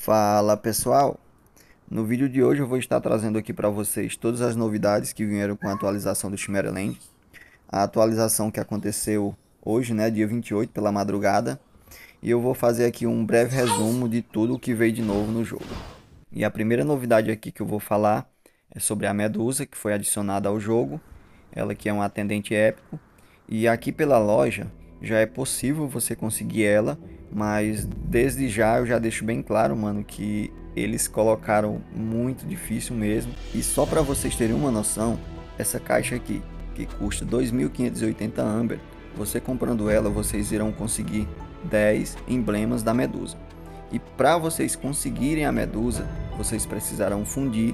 Fala pessoal, no vídeo de hoje eu vou estar trazendo aqui para vocês todas as novidades que vieram com a atualização do Chimeraland. A atualização que aconteceu hoje, né, dia 28 pela madrugada. E eu vou fazer aqui um breve resumo de tudo o que veio de novo no jogo. E a primeira novidade aqui que eu vou falar é sobre a Medusa, que foi adicionada ao jogo. Ela que é um atendente épico. E aqui pela loja já é possível você conseguir ela, mas desde já eu já deixo bem claro, mano, que eles colocaram muito difícil mesmo. E só para vocês terem uma noção, essa caixa aqui, que custa 2.580 Amber, você comprando ela, vocês irão conseguir 10 emblemas da Medusa. E para vocês conseguirem a Medusa, vocês precisarão fundir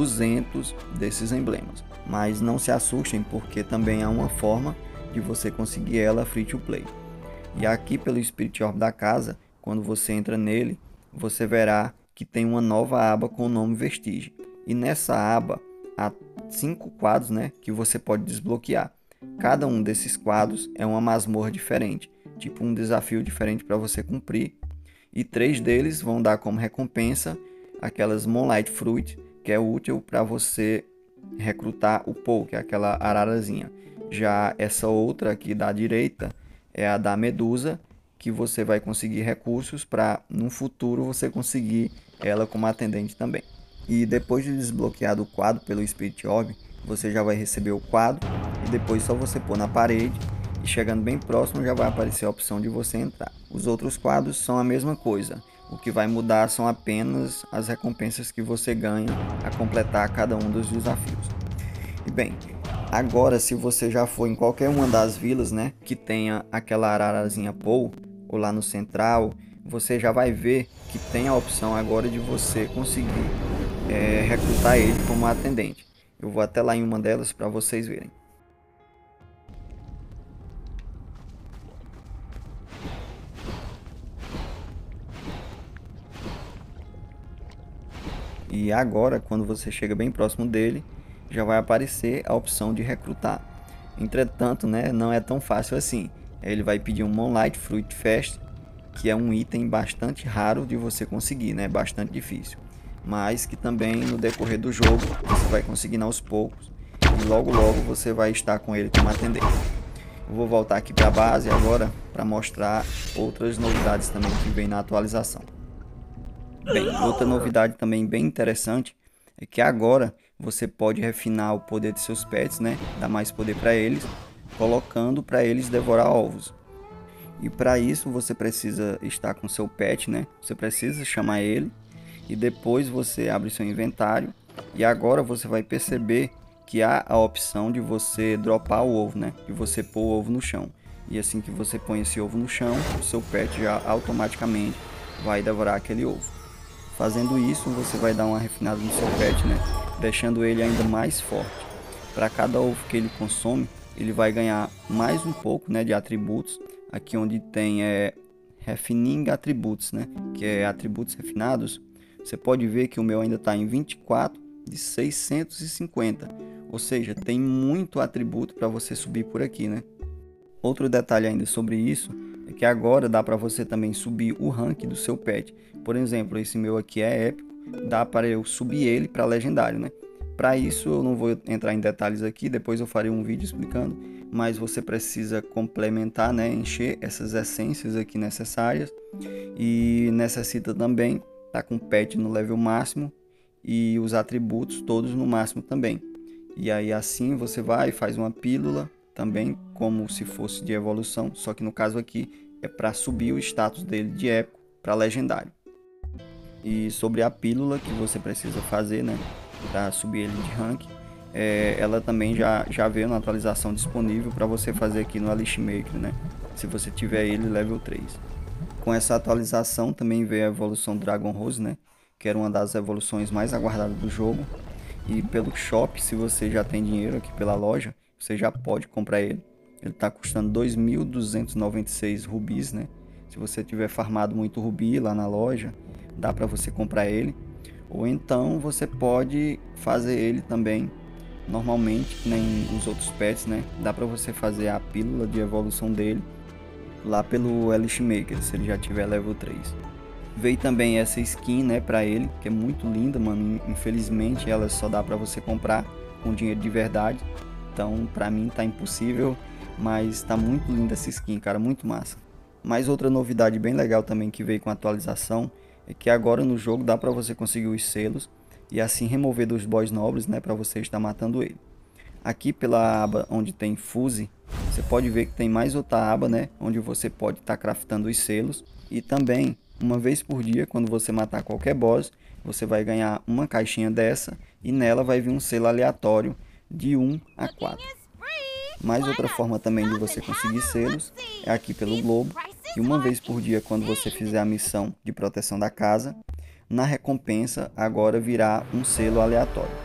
200 desses emblemas. Mas não se assustem, porque também há uma forma de você conseguir ela free to play. E aqui pelo Spirit Orb da casa, quando você entra nele, você verá que tem uma nova aba com o nome Vestige. E nessa aba há 5 quadros, né, que você pode desbloquear. Cada um desses quadros é uma masmorra diferente, tipo um desafio diferente para você cumprir. E 3 deles vão dar como recompensa aquelas Moonlight Fruit, que é útil para você recrutar o Paul, que é aquela ararazinha. Já essa outra aqui da direita é a da Medusa, que você vai conseguir recursos para no futuro você conseguir ela como atendente também. E depois de desbloqueado o quadro pelo Spirit Orb, você já vai receber o quadro e depois só você pôr na parede e chegando bem próximo já vai aparecer a opção de você entrar. Os outros quadros são a mesma coisa. O que vai mudar são apenas as recompensas que você ganha a completar cada um dos desafios. E bem, agora se você já for em qualquer uma das vilas, né, que tenha aquela ararazinha Paul, ou lá no central, você já vai ver que tem a opção agora de você conseguir recrutar ele como atendente. Eu vou até lá em uma delas para vocês verem. E agora, quando você chega bem próximo dele, já vai aparecer a opção de recrutar. Entretanto, né, não é tão fácil assim. Ele vai pedir um Moonlight Fruit Fest, que é um item bastante raro de você conseguir, né, bastante difícil. Mas que também no decorrer do jogo você vai conseguindo aos poucos e logo logo você vai estar com ele como atendente. Eu vou voltar aqui para a base agora para mostrar outras novidades também que vem na atualização. Bem, outra novidade também bem interessante é que agora você pode refinar o poder de seus pets, né? Dar mais poder para eles, colocando para eles devorar ovos. E para isso você precisa estar com seu pet, né? Você precisa chamar ele e depois você abre seu inventário e agora você vai perceber que há a opção de você dropar o ovo, né? De você pôr o ovo no chão. E assim que você põe esse ovo no chão, o seu pet já automaticamente vai devorar aquele ovo. Fazendo isso, você vai dar uma refinada no seu pet, né? Deixando ele ainda mais forte. Para cada ovo que ele consome, ele vai ganhar mais um pouco, né, de atributos. Aqui onde tem Refining Atributos, né? Que é atributos refinados. Você pode ver que o meu ainda está em 24 de 650. Ou seja, tem muito atributo para você subir por aqui, né? Outro detalhe ainda sobre isso é que agora dá para você também subir o rank do seu pet. Por exemplo, esse meu aqui é épico, dá para eu subir ele para legendário, né? Para isso eu não vou entrar em detalhes aqui, depois eu farei um vídeo explicando, mas você precisa complementar, né, encher essas essências aqui necessárias e necessita também estar com o pet no level máximo e os atributos todos no máximo também. E aí assim você vai e faz uma pílula também como se fosse de evolução, só que no caso aqui é para subir o status dele de épico para legendário. E sobre a pílula que você precisa fazer, né, para subir ele de rank, ela também já veio na atualização disponível para você fazer aqui no Elixir Maker, né, se você tiver ele level 3. Com essa atualização também veio a evolução Dragon Rose, né, que era uma das evoluções mais aguardadas do jogo. E pelo shop, se você já tem dinheiro aqui pela loja, você já pode comprar ele. Ele está custando 2.296 rubis, né? Se você tiver farmado muito rubi lá na loja, dá para você comprar ele. Ou então você pode fazer ele também normalmente, que nem os outros pets, né? Dá para você fazer a pílula de evolução dele lá pelo Elixir Maker, se ele já tiver level 3. Veio também essa skin, né, pra ele, que é muito linda, mano. Infelizmente ela só dá pra você comprar com dinheiro de verdade. Então, pra mim tá impossível, mas tá muito linda essa skin, cara, muito massa. Mais outra novidade bem legal também que veio com a atualização é que agora no jogo dá pra você conseguir os selos e assim remover dos boss nobres, né, pra você estar matando ele. Aqui pela aba onde tem Fuse, você pode ver que tem mais outra aba, né, onde você pode estar craftando os selos. E também, uma vez por dia, quando você matar qualquer boss, você vai ganhar uma caixinha dessa e nela vai vir um selo aleatório de 1 a 4. Mais outra forma também de você conseguir selos é aqui pelo globo, que uma vez por dia, quando você fizer a missão de proteção da casa, na recompensa agora virá um selo aleatório.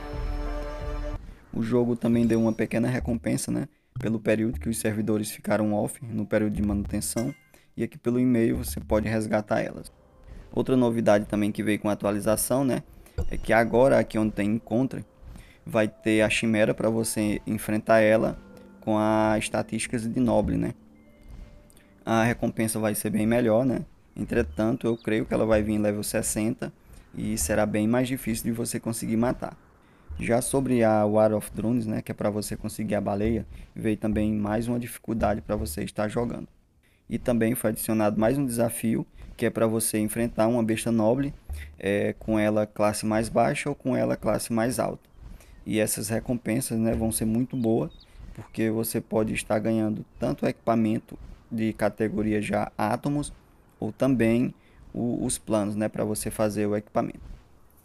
O jogo também deu uma pequena recompensa, né, pelo período que os servidores ficaram off no período de manutenção, e aqui pelo e-mail você pode resgatar elas. Outra novidade também que veio com a atualização, né, é que agora aqui onde tem encontre, vai ter a chimera para você enfrentar ela com as estatísticas de nobre, né. A recompensa vai ser bem melhor, né. Entretanto, eu creio que ela vai vir em level 60 e será bem mais difícil de você conseguir matar. Já sobre a War of Drones, né, que é para você conseguir a baleia, veio também mais uma dificuldade para você estar jogando. E também foi adicionado mais um desafio, que é para você enfrentar uma besta nobre, com ela classe mais baixa ou com ela classe mais alta. E essas recompensas, né, vão ser muito boas, porque você pode estar ganhando tanto equipamento de categoria já átomos, ou também os planos, né, para você fazer o equipamento.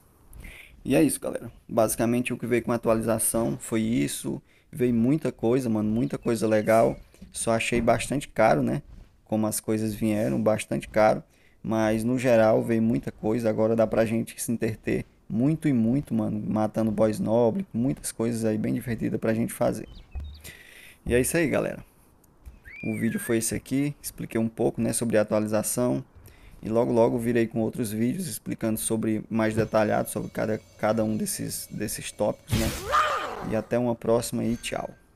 E é isso, galera. Basicamente o que veio com a atualização foi isso. Veio muita coisa, mano, muita coisa legal. Só achei bastante caro, né? Como as coisas vieram, bastante caro. Mas no geral veio muita coisa. Agora dá pra gente se entreter muito e muito, mano. Matando boss nobre, muitas coisas aí bem divertidas pra gente fazer. E é isso aí, galera. O vídeo foi esse aqui. Expliquei um pouco, né, sobre a atualização. E logo logo virei com outros vídeos explicando sobre mais detalhado sobre cada um desses tópicos, né? E até uma próxima e tchau.